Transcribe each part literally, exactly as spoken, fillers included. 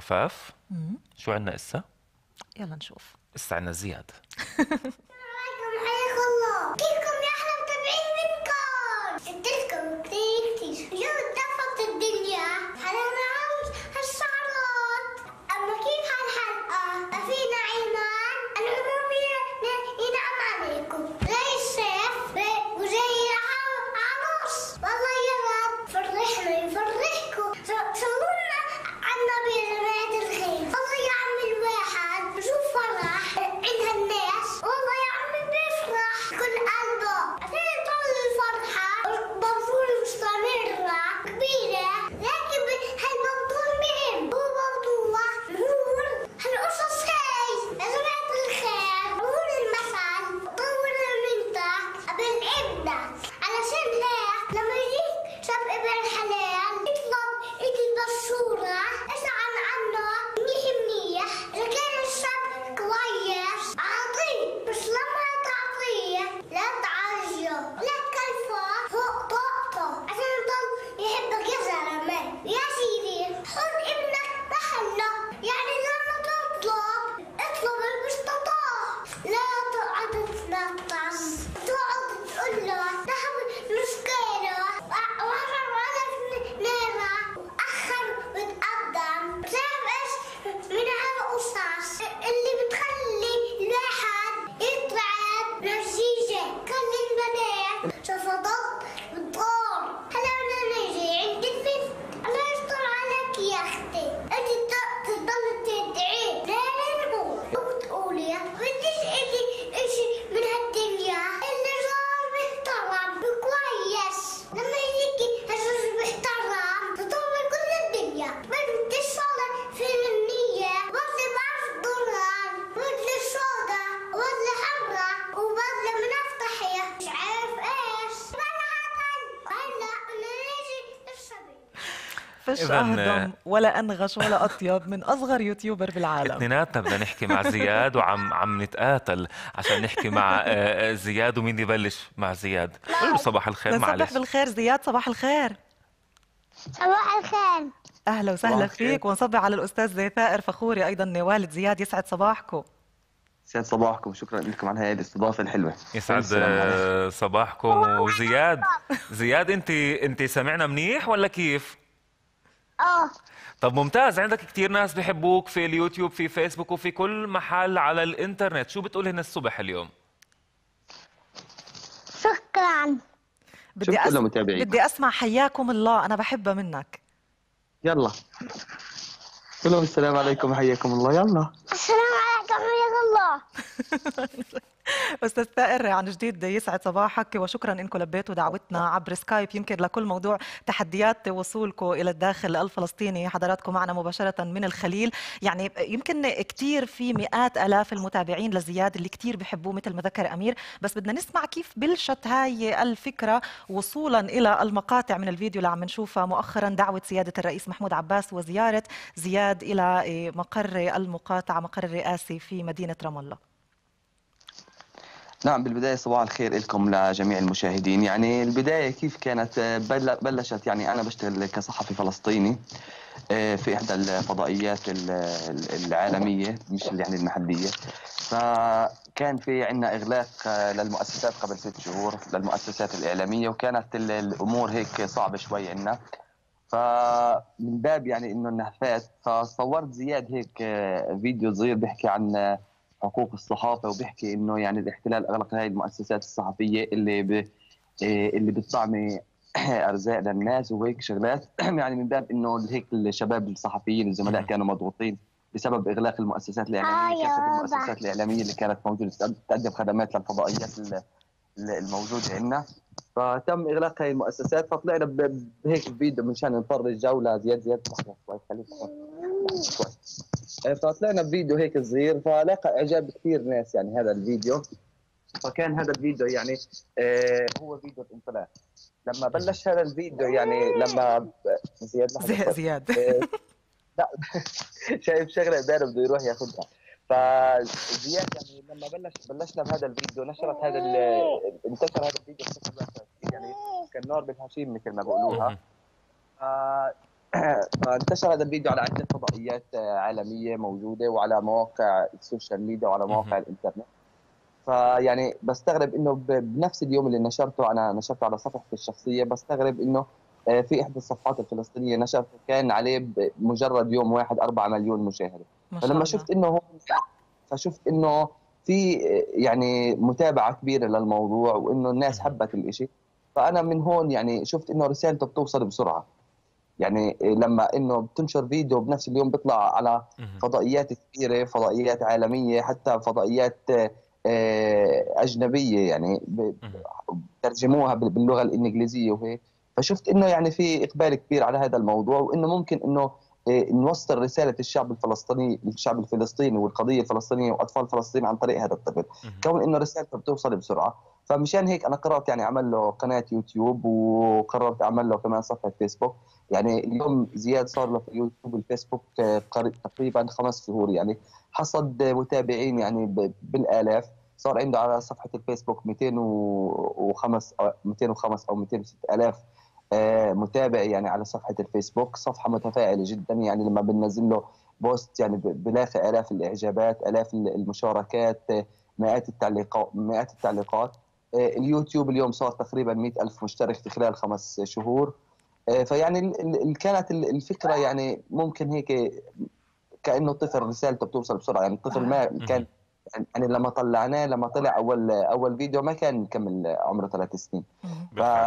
عفاف. مم. شو عنا إسا؟ يلا نشوف. إسا عنا زياد. عليكم حياك الله، كيفكم يا احلى متابعين منكم؟ شدتكم كتير كتير، اليوم اتدفت الدنيا، حلاوة عاوز هالشعرات، اما كيف هالحلقة؟ أفينا ايمان، العموم ينعم عليكم، زي الشيف وزي عروس، والله يا رب فرحنا يفرحكم، صلونا على النبي يا جماعة الخير، والله يا عم الواحد بشوف فرح عند هالناس، والله يا عمي بيفرح كل قلبه، عشان يطول الفرحة المفروض مستمرة كبيرة، لكن هالموضوع مهم، هو موضوع نقول هالقصص هاي يا جماعة الخير، نقول المثل طور منتك قبل ابنك، علشان هيك لما يجيك شاب ابن حلال يطلب يكتب الصورة اسأل عنه منيح منيح، إذا كان الشاب كويس أعطيه، بس لما تعطيه لا تعالجه، لا تكلفه فوق طاقته عشان يضل يحبك يا زلمة، يا سيدي حط ابنك محله، يعني لما تطلب اطلب المستطاع، لا تقعد تتنطط، تقعد تقول له نحن مسكينه وحرر على نيرة وأخر وتقدم، بتعرف ايش من هالقصص اللي بتخلي الواحد يتعب نفسيته، خلي البنات شفطات بتطور، هلا بدنا نيجي عند البنت، الله يستر عليك يا اختي، انت تضل تدعي لا نموت وتقولي بديش اجي اشي من هالدنيا اللي صار محترم كويس، لما يجيكي هالزوج محترم تطور كل الدنيا، بدي الصلاة في النية، بدي بعرف دولار، بدي الصودا، بدي حمرا، وبدي منفتحية، مش عارف ايش، بلا عطل، هلا بدنا نيجي الصبي. فش إذن أهضم ولا أنغش ولا أطيب من أصغر يوتيوبر بالعالم. اثنيناتنا بدنا نحكي مع زياد وعم عم نتقاتل عشان نحكي مع آه، آه، زياد. ومين يبلش مع زياد؟ قول له صباح الخير. نصبح معلش. بالخير زياد، صباح الخير. صباح الخير. أهلا وسهلا فيك، ونصبح على الأستاذ زي ثائر فخوري أيضا والد زياد، يسعد صباحكم. سعد صباحكم، شكرا لكم على هذه الاستضافه الحلوه. يسعد السلام عليكم. آه، صباحكم. وزياد، زياد انت انت سامعنا منيح ولا كيف؟ اه طب ممتاز. عندك كتير ناس بيحبوك في اليوتيوب، في فيسبوك، وفي كل محل على الانترنت. شو بتقول هنا الصبح اليوم؟ شكرا. بدي شكرا أس... لمتابعيكم. بدي أسمع حياكم الله، أنا بحبها منك. يلا قول لهم السلام عليكم وحياكم الله. يلا السلام عليكم ورحمة الله. أستاذ ثائر، عن جديد يسعد صباحك، وشكرا إنكم لبيتوا دعوتنا عبر سكايب، يمكن لكل موضوع تحديات وصولكم إلى الداخل الفلسطيني. حضراتكم معنا مباشرة من الخليل، يعني يمكن كتير في مئات آلاف المتابعين لزياد اللي كتير بحبوه مثل ما ذكر أمير، بس بدنا نسمع كيف بلشت هاي الفكرة وصولا إلى المقاطع من الفيديو اللي عم نشوفها مؤخرا، دعوة سيادة الرئيس محمود عباس وزيارة زياد إلى مقر المقاطعة، مقر الرئاسي في مدينة رام الله. نعم، بالبدايه صباح الخير لكم لجميع المشاهدين. يعني البدايه كيف كانت؟ بل- بلشت يعني انا بشتغل كصحفي فلسطيني آه، في احدى الفضائيات ال- ال- العالميه، مش اللي يعني المحليه. فكان في عندنا اغلاق آه، للمؤسسات قبل ست شهور، للمؤسسات الاعلاميه، وكانت ال- الامور هيك صعبه شوي عندنا. فمن باب يعني انه النهفات، فصورت زياد هيك آه، فيديو صغير بيحكي عن آه، حقوق الصحافه، وبيحكي انه يعني الاحتلال اغلق هاي المؤسسات الصحفيه اللي ب... آه، اللي بتطعمي ارزاق للناس وهيك شغلات. يعني من باب انه هيك الشباب الصحفيين الزملاء كانوا مضغوطين بسبب اغلاق المؤسسات الاعلاميه، آه يا كافه بابا. المؤسسات الاعلاميه اللي كانت موجوده تقدم خدمات للفضائيات ال- ال- الموجوده عندنا. فتم اغلاق هاي المؤسسات، فطلعنا ب- بهيك فيديو من شان نفرج جوله. زياد زياد لحظة شوي، خليك شوي. آه، فطلعنا بفيديو هيك صغير، فلاقى اعجاب كثير ناس يعني هذا الفيديو. فكان هذا الفيديو يعني آه هو فيديو الانطلاق. لما بلش هذا الفيديو يعني لما ب- زياد لحظة زهق شوي. زياد. آه، لا شايف شغله قدامه بده يروح ياخذها. فزياد يعني لما بلش بلشنا بهذا الفيديو، نشرت هذا ال- انتشر هذا الفيديو بشكل واسع كثير، يعني كان نار بالهشيم مثل ما بقولوها. آه، فانتشر هذا الفيديو على عدة فضائيات آه، عالمية موجودة، وعلى مواقع السوشيال ميديا وعلى مواقع مهم. الإنترنت. فيعني بستغرب إنه ب- بنفس اليوم اللي نشرته، أنا نشرته على صفحتي الشخصية، بستغرب إنه آه، في إحدى الصفحات الفلسطينية نشرته كان عليه بمجرد يوم واحد أربعة مليون مشاهدة. ما شاء فلما الله. شفت إنه هو فشفت إنه في آه، يعني متابعة كبيرة للموضوع، وإنه الناس مهم. حبت الإشي. فأنا من هون يعني شفت إنه رسالته بتوصل بسرعة. يعني لما انه بتنشر فيديو بنفس اليوم بيطلع على مهم. فضائيات كبيره، فضائيات عالميه، حتى فضائيات آه، اجنبيه، يعني ب- مهم. ترجموها بال- باللغه الانجليزيه وهيك. فشفت انه يعني في اقبال كبير على هذا الموضوع، وانه ممكن انه آه، نوصل رساله الشعب الفلسطيني الشعب الفلسطيني والقضيه الفلسطينيه واطفال فلسطين عن طريق هذا الطفل، مهم. كون انه رسالته بتوصل بسرعه. فمشان هيك انا قررت يعني اعمل له قناه يوتيوب، وقررت اعمل له كمان صفحه فيسبوك. يعني اليوم زياد صار له في اليوتيوب والفيسبوك آه، قريب- تقريبا خمس شهور، يعني حصد متابعين يعني ب- بالالاف. صار عنده على صفحة الفيسبوك مئتين وخمسة أو مئتين وخمسة أو مئتين وستة آلاف آه، متابع يعني على صفحة الفيسبوك. صفحة متفاعلة جدا، يعني لما بننزل له بوست يعني ب- بلاقي آلاف الإعجابات، آلاف المشاركات، آه، مئات التعليقات مئات التعليقات. آه، اليوتيوب اليوم صار تقريبا مئة ألف مشترك في خلال خمس شهور. آه، فيعني ال- ال- كانت ال- الفكرة يعني ممكن هيك كأنه طفل رسالته بتوصل بسرعة. يعني الطفل ما مهم. كان، يعني لما طلعناه لما طلع أول أول فيديو ما كان مكمل عمره ثلاث سنين. مهم. ف بالفعل.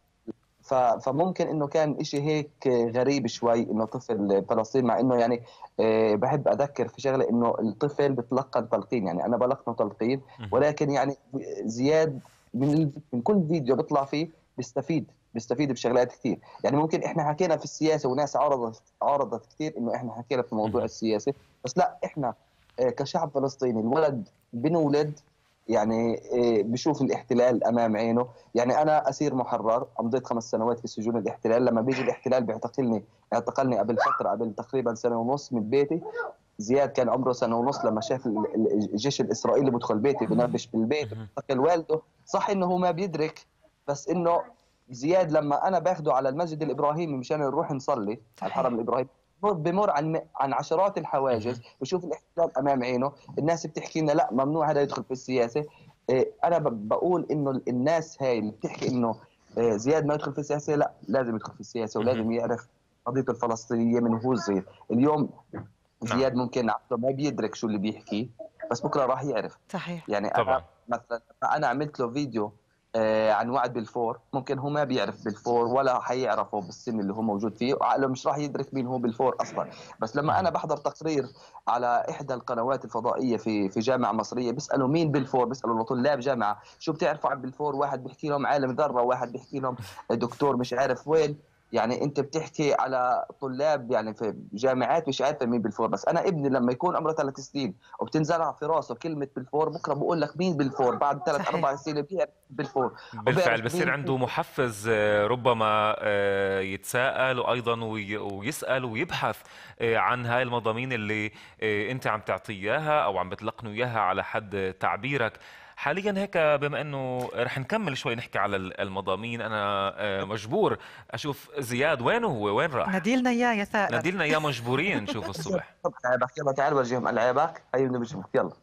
ف فممكن انه كان إشي هيك غريب شوي انه طفل فلسطين، مع انه يعني آه، بحب اذكر في شغله انه الطفل بتلقن تلقين، يعني انا بلقنه تلقين. مهم. ولكن يعني زياد من ال- من كل فيديو بيطلع فيه بيستفيد بيستفيد بشغلات كثير. يعني ممكن احنا حكينا في السياسه وناس عارضت عارضت كثير انه احنا حكينا في موضوع مهم. السياسه، بس لا، احنا آه، كشعب فلسطيني الولد بنولد يعني آه، بشوف الاحتلال امام عينه. يعني انا اسير محرر، امضيت خمس سنوات في سجون الاحتلال. لما بيجي الاحتلال بيعتقلني اعتقلني قبل فتره، قبل تقريبا سنه ونص من بيتي. زياد كان عمره سنه ونص لما شاف ال- ال- الجيش الاسرائيلي بدخل بيتي بنبش بالبيت مهم. بيعتقل والده. صح انه هو ما بيدرك، بس انه زياد لما انا باخده على المسجد الابراهيمي مشان نروح نصلي على الحرم صحيح. الابراهيمي، بمر بمر عن عن عشرات الحواجز، مهم. بشوف الاحتلال امام عينه. الناس بتحكي لنا لا ممنوع هذا يدخل في السياسه. إيه، انا ب- بقول انه الناس هاي اللي بتحكي انه إيه، زياد ما يدخل في السياسه، لا، لازم يدخل في السياسه، مهم. ولازم يعرف قضيته الفلسطينيه من هو صغير. اليوم نعم. زياد ممكن عقله ما بيدرك شو اللي بيحكي، بس بكره راح يعرف. صحيح. يعني انا طبعا. مثلا لما انا عملت له فيديو آه، عن وعد بالفور، ممكن هو ما بيعرف بالفور ولا حيعرفه بالسن اللي هو موجود فيه، وعقله مش راح يدرك مين هو بالفور اصلا. بس لما انا مهم. بحضر تقرير على احدى القنوات الفضائيه في في جامعه مصريه، بيسالوا مين بالفور، بيسالوا لطلاب جامعه شو بتعرفوا عن بالفور، واحد بيحكي لهم عالم ذره، واحد بيحكي لهم دكتور مش عارف وين. يعني انت بتحكي على طلاب يعني في جامعات مش عارفه مين بالفور. بس انا ابني لما يكون عمره ثلاث سنين وبتنزرع في راسه كلمه بالفور، بكره بقول لك مين بالفور، بعد ثلاث اربع صحيح. سنين بيعرف بالفور بالفعل وبيعرف بصير مين. عنده محفز، آه، ربما آه، يتساءل وأيضا وي- ويسأل ويبحث آه، عن هاي المضامين اللي آه، أنت عم تعطيه إياها أو عم بتلقنه إياها على حد تعبيرك. حاليا هيك بما أنه رح نكمل شوي نحكي على ال- المضامين، أنا آه، مجبور أشوف زياد وينه، هو وين راح؟ نديلنا اياه يا ثائر. ناديلنا إياه، مجبورين نشوفه الصبح. العابك يلا، تعال ورجيهم العابك، هي بدنا بنشوفك، يلا.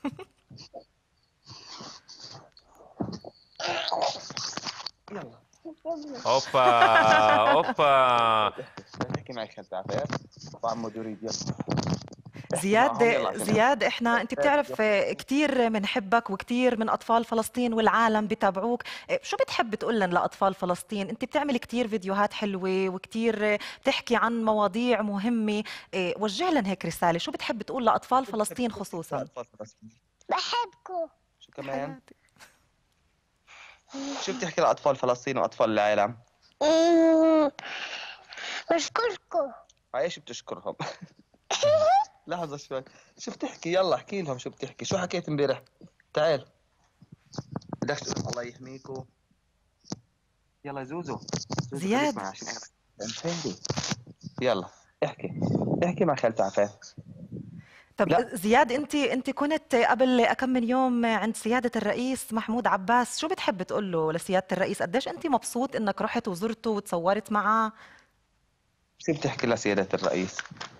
يلا أوبا أوبا. احكي معي خالتي عفاف وعمو دريد، يلا احكي زياد معهم يلا عشان زياد احنا انت بتعرف كثير بنحبك وكثير من اطفال فلسطين والعالم بتابعوك. شو بتحب تقول لنا لاطفال فلسطين؟ انت بتعمل كثير فيديوهات حلوه وكثير بتحكي عن مواضيع مهمه. إيه، وجه لنا هيك رساله، شو بتحب تقول لاطفال فلسطين خصوصا؟ بحبكم. شو كمان؟ حياتي. شو بتحكي لاطفال فلسطين واطفال العالم؟ أمم، بشكركم. ايش بتشكرهم؟ لحظة شوي، شو بتحكي؟ يلا احكي لهم شو بتحكي، شو حكيت امبارح؟ تعال بدك تقول الله يحميكم. يلا يا زوزو، زوزو خليك زياد معي عشان انا فهمتي. يلا احكي احكي مع خالتي عفاف. طب لا زياد، انت انت كنت قبل كم من يوم عند سيادة الرئيس محمود عباس، شو بتحب تقول له لسيادة الرئيس؟ قديش انت مبسوط انك رحت وزرته وتصورت معه؟ شو بتحكي لسيادة الرئيس؟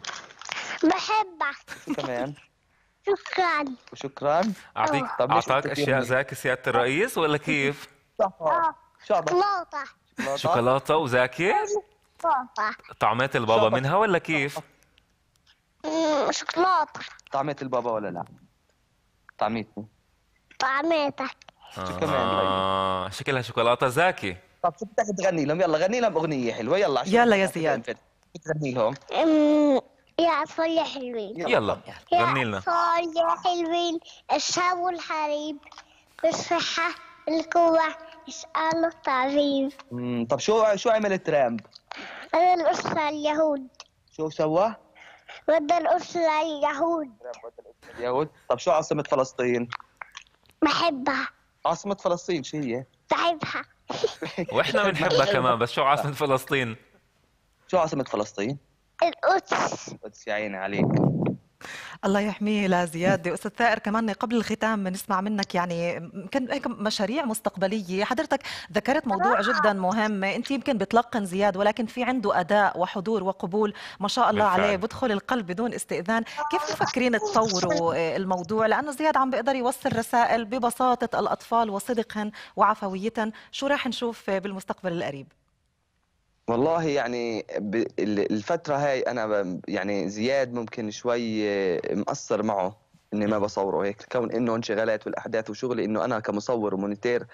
بحبك. شو كمان؟ شكرا. وشكرا. اعطيك اه. طب ليش اعطاك اشياء بتكرمني؟ زاكي سيادة الرئيس ولا كيف؟ اه. شو عطاك؟ شوكولاتة. شوكولاتة؟ شوكولاتة وزاكي؟ شوكولاتة. طعمات شو البابا عطاك؟ منها ولا كيف؟ أمم، شوكولاتة. طعمة البابا ولا لا؟ طعميتني. طعميتك. شو كمان طيب؟ آه شكلها شوكولاتة زاكي. طب شو بدك تغني لهم؟ يلا غني لهم أغنية حلوة يلا عشان يلا يا بدنا زياد. ننفذ. بتغني لهم؟ أمم، يا أطفال يا حلوين. يلا يلا طب. غني يا لنا. أطفال يا حلوين، الشاب والحريم، بالصحة القوة، اسألوا الطبيب. مم، طب شو شو عمل ترامب؟ أنا الأسرة اليهود. شو سوى؟ ودى الأسرة اليهود. اليهود. طب شو عاصمة فلسطين؟ بحبها. عاصمة فلسطين شو هي؟ بحبها. واحنا بنحبها كمان، بس شو عاصمة فلسطين؟ شو عاصمة فلسطين؟ القدس. القدس. يا عيني عليك. الله يحميه لزياد. أستاذ ثائر، كمان قبل الختام نسمع منك يعني يمكن هيك مشاريع مستقبلية. حضرتك ذكرت موضوع جدا مهم، أنت يمكن بتلقن زياد ولكن في عنده أداء وحضور وقبول ما شاء الله عليه، بالفعل. بدخل القلب بدون استئذان. كيف مفكرين تطوروا الموضوع؟ لأنه زياد عم بيقدر يوصل رسائل ببساطة الأطفال وصدقهن وعفويتهن. شو راح نشوف بالمستقبل القريب؟ والله يعني ب- ال- الفترة هاي أنا ب- يعني زياد ممكن شوي آه، مقصر معه إني ما بصوره هيك، كون إنه انشغالات والأحداث وشغلي، إنه أنا كمصور ومونيتير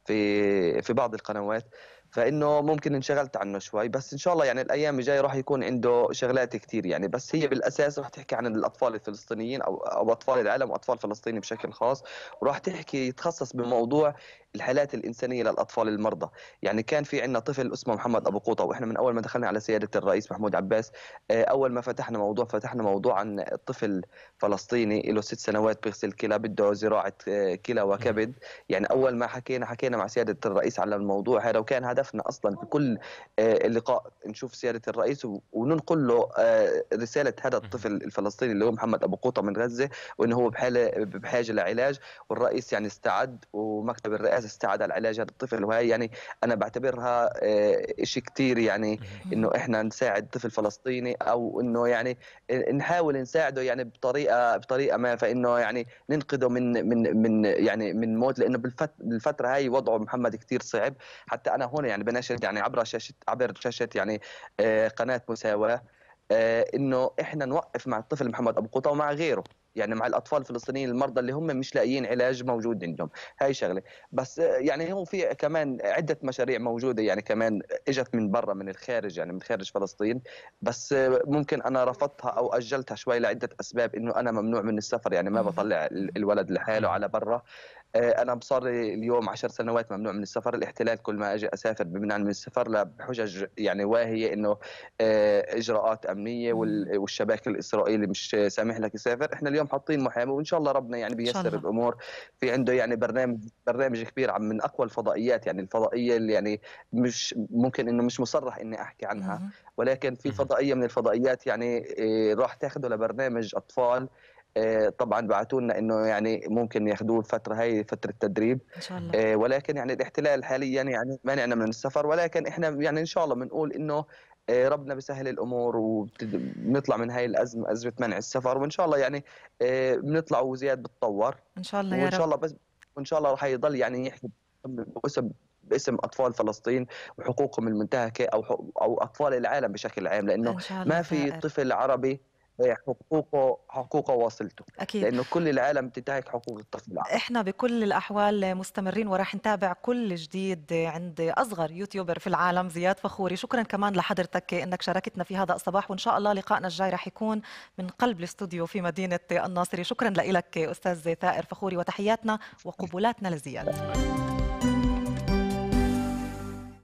في في بعض القنوات، فإنه ممكن انشغلت عنه شوي. بس إن شاء الله يعني الأيام الجاية راح يكون عنده شغلات كتير يعني. بس هي بالأساس راح تحكي عن الأطفال الفلسطينيين أو أو أطفال العالم وأطفال فلسطيني بشكل خاص، وراح تحكي يتخصص بموضوع الحالات الإنسانية للأطفال المرضى. يعني كان في عندنا طفل اسمه محمد أبو قوطة، وإحنا من أول ما دخلنا على سيادة الرئيس محمود عباس آه، أول ما فتحنا موضوع فتحنا موضوع عن طفل فلسطيني له ست سنوات بيغسل كلى، بده زراعة آه، كلى وكبد. يعني أول ما حكينا حكينا مع سيادة الرئيس على الموضوع هذا، وكان هدفنا أصلا في كل آه، اللقاء نشوف سيادة الرئيس و- وننقل له آه، رسالة هذا الطفل الفلسطيني اللي هو محمد أبو قوطة من غزة، وإنه هو بحالة بحاجة لعلاج. والرئيس يعني استعد ومكتب الرئاسة استعد على علاج هذا الطفل. وهي يعني أنا بعتبرها آه، إشي كتير يعني، إنه إحنا نساعد طفل فلسطيني، أو إنه يعني نحاول نساعده يعني بطريقة بطريقة ما، فإنه يعني ننقذه من من من يعني من موت. لأنه بالفت- بالفترة هاي وضعه محمد كتير صعب. حتى أنا هون يعني بناشد يعني عبر شاشة عبر شاشة يعني آه، قناة مساواة آه، إنه إحنا نوقف مع الطفل محمد أبو قوطة ومع غيره، يعني مع الاطفال الفلسطينيين المرضى اللي هم مش لاقيين علاج موجود عندهم. هاي شغله. بس آه، يعني هو في كمان عده مشاريع موجوده يعني كمان اجت من برا من الخارج يعني من خارج فلسطين. بس آه، ممكن انا رفضتها او اجلتها شوي لعده اسباب، انه انا ممنوع من السفر يعني ما بطلع ال- الولد لحاله على برا. آه، انا صار لي اليوم عشر سنوات ممنوع من السفر. الاحتلال كل ما اجي اسافر بمنعني من السفر ل- بحجج يعني واهيه، انه آه، اجراءات امنيه وال- والشباك الاسرائيلي مش سامح لك يسافر. احنا اليوم حاطين محامي وان شاء الله ربنا يعني إن شاء بيسر الله. الامور. في عنده يعني برنامج برنامج كبير عم من اقوى الفضائيات، يعني الفضائيه اللي يعني مش ممكن انه مش مصرح اني احكي عنها، مهم. ولكن في فضائيه من الفضائيات يعني آه، راح تاخده لبرنامج اطفال. آه، طبعا بعثوا لنا انه يعني ممكن ياخذوه الفتره هاي فتره تدريب. إن شاء الله. آه، ولكن يعني الاحتلال حاليا يعني مانعنا من السفر. ولكن احنا يعني ان شاء الله بنقول انه آه، ربنا بيسهل الامور وبنطلع من هاي الازمه، ازمه منع السفر. وان شاء الله يعني آه، بنطلع وزياد بتطور. إن شاء الله يا وان شاء رب. الله بس وان شاء الله راح يضل يعني يحكي باسم باسم اطفال فلسطين وحقوقهم المنتهكه، او حق- او اطفال العالم بشكل عام، لانه إن شاء الله ما في ثائر. طفل عربي آه، حقوقه حقوقه واصلته، أكيد. لانه كل العالم بتنتهك حقوق الطفل العربي. احنا بكل الاحوال مستمرين وراح نتابع كل جديد عند اصغر يوتيوبر في العالم زياد فخوري. شكرا كمان لحضرتك انك شاركتنا في هذا الصباح، وان شاء الله لقائنا الجاي راح يكون من قلب الاستوديو في مدينة الناصري. شكرا لك استاذ ثائر فخوري، وتحياتنا وقبولاتنا لزياد.